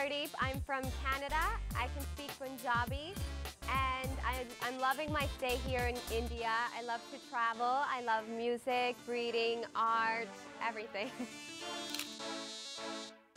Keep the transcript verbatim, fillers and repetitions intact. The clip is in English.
Pardeep. I'm from Canada. I can speak Punjabi. And I, I'm loving my stay here in India. I love to travel. I love music, reading, art, everything.